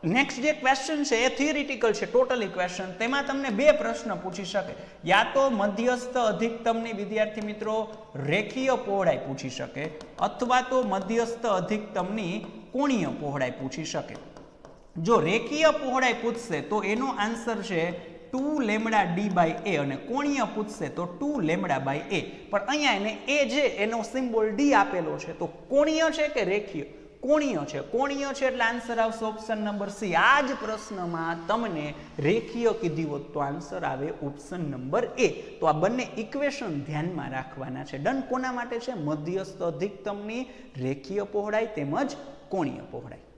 Next જે question છે એ થિયરિટિકલ છે, ટોટલી ક્વેશ્ચન. તેમાં તમને બે પ્રશ્ન પૂછી શકે. યા તો મધ્યસ્થ અધિકતમની વિદ્યાર્થી મિત્રો રેખીય પહોળાઈ પૂછી શકે, અથવા તો મધ્યસ્થ અધિકતમની કોણીય પહોળાઈ પૂછી શકે. જો રેખીય પહોળાઈ પૂછશે તો એનો આન્સર છે 2 લેમ્બડા ડી બાય એ, અને કોણીય પૂછશે તો 2 લેમ્બડા બાય એ. પણ અહીંયા એને એ જે એનો સિમ્બોલ ડી આપેલો છે, તો કોણીય છે કે રેખીય? કોણીય છે. કોણીય છે એટલે આન્સર આવશે ઓપ્શન નંબર સી. આ જ પ્રશ્નમાં તમને રેખીય કીધી હોત તો આન્સર આવે ઓપ્શન નંબર એ. તો આ બંને ઇક્વેશન ધ્યાનમાં રાખવાના છે. ડન. કોના માટે છે? મધ્યસ્થ અધિકતમની રેખીય પહોળાઈ તેમજ કોણીય પહોળાઈ.